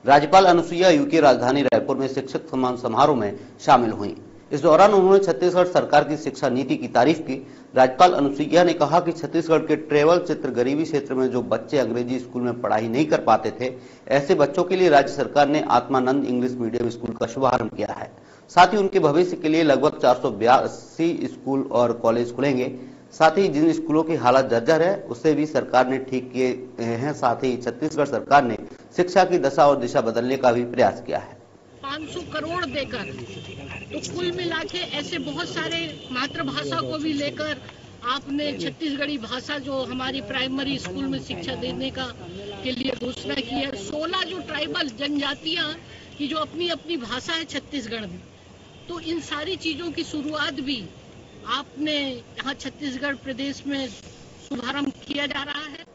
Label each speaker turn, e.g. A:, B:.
A: राज्यपाल अनुसुईया यूके राजधानी रायपुर में शिक्षक सम्मान समारोह में शामिल हुई। इस दौरान उन्होंने छत्तीसगढ़ सरकार की शिक्षा नीति की तारीफ की। राज्यपाल अनुसुईया ने कहा कि छत्तीसगढ़ के ट्रेवल चित्र गरीबी क्षेत्र में जो बच्चे अंग्रेजी स्कूल में पढ़ाई नहीं कर पाते थे, ऐसे बच्चों के लिए राज्य सरकार ने आत्मानंद इंग्लिश मीडियम स्कूल का शुभारंभ किया है। साथ ही उनके भविष्य के लिए लगभग 482 स्कूल और कॉलेज खुलेंगे। साथ ही जिन स्कूलों की हालत जर्जर है उसे भी सरकार ने ठीक किए हैं। साथ ही छत्तीसगढ़ सरकार ने शिक्षा की दशा और दिशा बदलने का भी प्रयास किया है।
B: 500 करोड़ देकर तो कुल मिला के ऐसे बहुत सारे मातृभाषा को भी लेकर आपने छत्तीसगढ़ी भाषा जो हमारी प्राइमरी स्कूल में शिक्षा देने का के लिए घोषणा की है। 16 जो ट्राइबल जनजातियां की जो अपनी अपनी भाषा है छत्तीसगढ़ में, तो इन सारी चीजों की शुरुआत भी आपने यहाँ छत्तीसगढ़ प्रदेश में शुभारंभ किया जा रहा है।